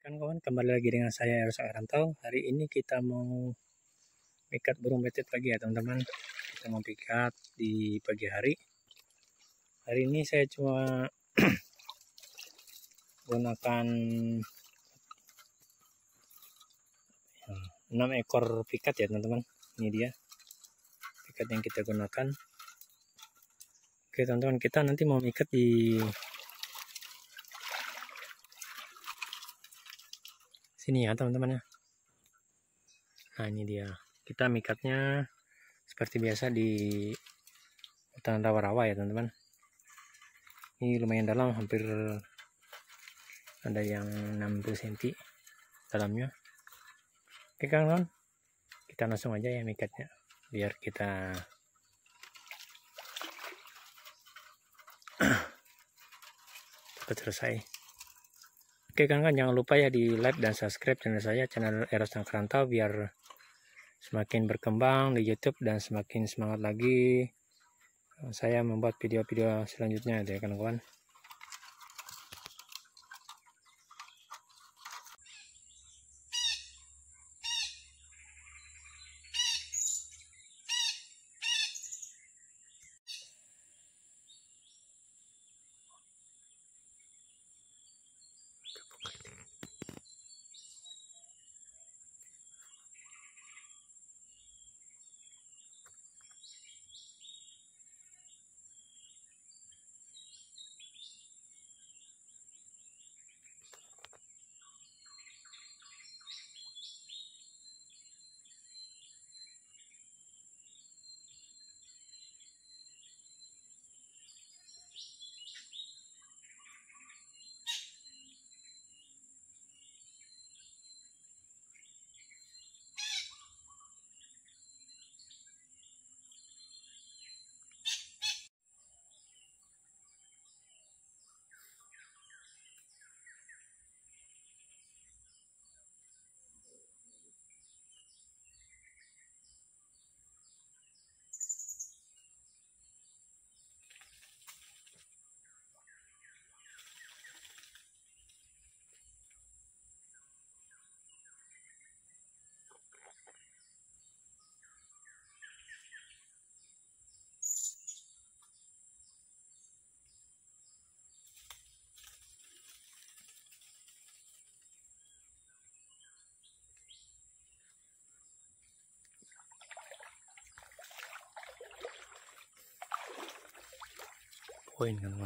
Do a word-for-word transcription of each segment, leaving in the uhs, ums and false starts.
Kan kawan, kembali lagi dengan saya Eros Rantau. Hari ini kita mau ikat burung betet lagi ya teman-teman. Kita mau ikat di pagi hari. Hari ini saya cuma gunakan enam ekor pikat ya teman-teman. Ini dia pikat yang kita gunakan. Oke teman-teman, kita nanti mau ikat di sini ya teman-teman ya. Nah ini dia, kita mikatnya seperti biasa di hutan rawa-rawa ya teman-teman. Ini lumayan dalam, hampir ada yang enam puluh sentimeter dalamnya. Oke kawan, kita langsung aja ya mikatnya biar kita cepat selesai. Oke kan, kan jangan lupa ya di like dan subscribe channel saya, channel Eros Rantau, biar semakin berkembang di YouTube dan semakin semangat lagi saya membuat video-video selanjutnya ya kawan-kawan. Poin kan.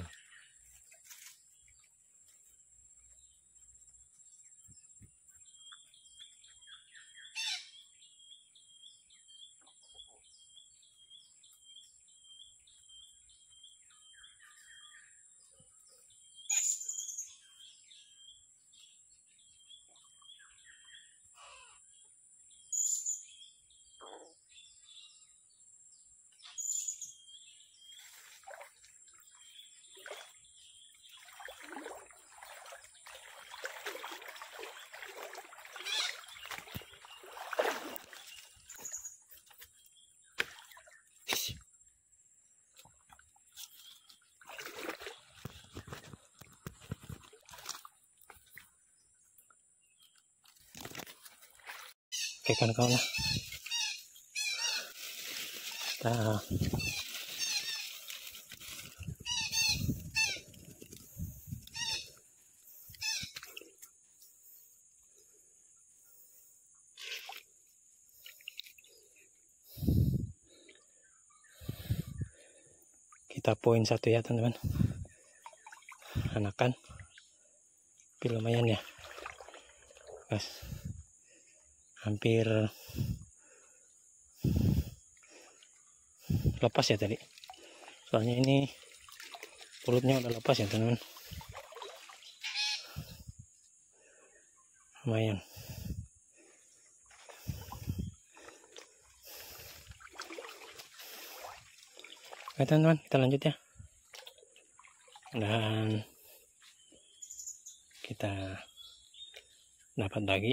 Oke kan kawan, kita kita poin satu ya teman-teman, anakan tapi lumayan ya guys, hampir lepas ya tadi, soalnya ini perutnya udah lepas ya teman-teman. Lumayan. Oke teman-teman, kita lanjut ya, dan kita dapat lagi.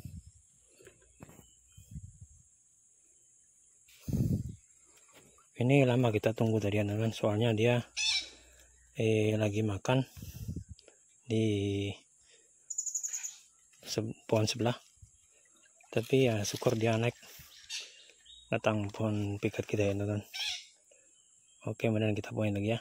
Ini lama kita tunggu tadi teman-teman, soalnya dia eh lagi makan di pohon sebelah, tapi ya syukur dia naik datang pohon pikat kita ya teman-teman. Oke, kemudian kita poin lagi ya.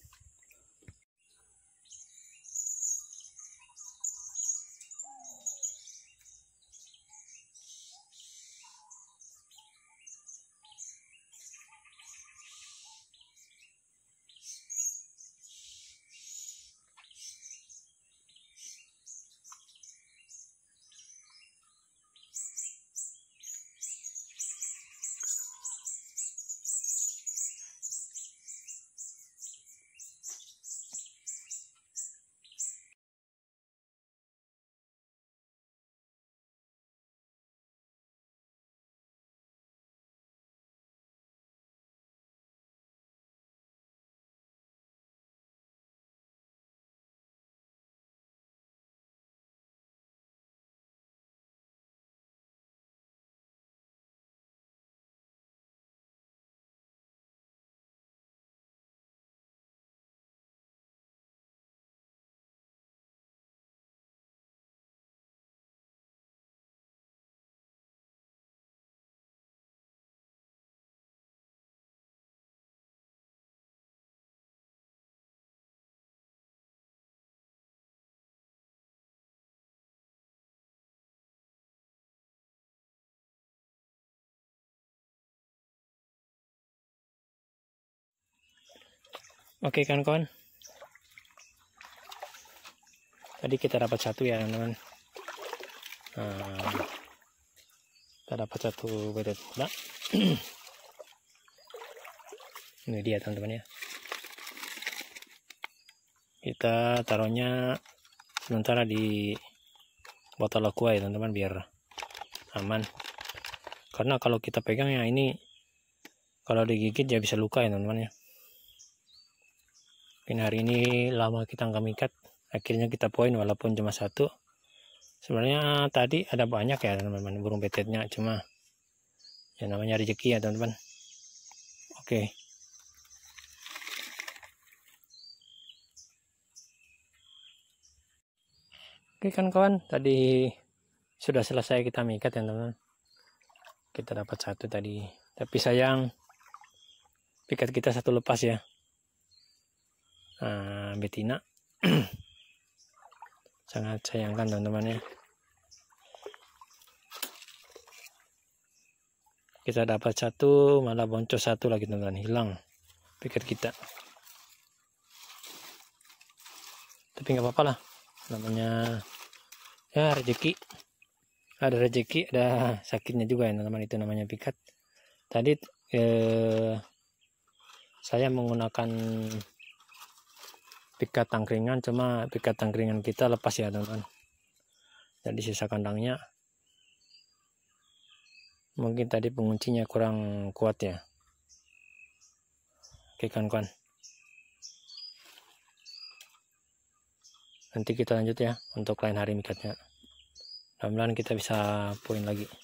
Oke kawan-kawan, tadi kita dapat satu ya teman-teman. Nah, kita dapat satu betet muda. Ini dia teman-teman ya. Kita taruhnya sementara di botol aqua ya teman-teman, biar aman. Karena kalau kita pegang ya ini, kalau digigit ya bisa luka ya teman-teman ya. Mungkin hari ini lama kita nggak mikat, akhirnya kita poin walaupun cuma satu. Sebenarnya tadi ada banyak ya teman-teman burung betetnya, cuma ya namanya rezeki ya teman-teman. Oke. Oke kan kawan, tadi sudah selesai kita mikat ya teman-teman. Kita dapat satu tadi, tapi sayang pikat kita satu lepas ya. Nah, betina. Sangat sayangkan teman-teman ya. Kita dapat satu, malah boncos satu lagi teman-teman, hilang pikat kita. Tapi nggak apa-apa lah, namanya ya rezeki. Ada rezeki, ada sakitnya juga ya teman-teman, itu namanya pikat. Tadi eh, saya menggunakan pikat tangkringan, cuma pikat tangkringan kita lepas ya teman-teman. Jadi sisa kandangnya mungkin tadi penguncinya kurang kuat ya. Oke kawan-kawan, nanti kita lanjut ya untuk lain hari mikatnya. Mudah-mudahan kita bisa poin lagi.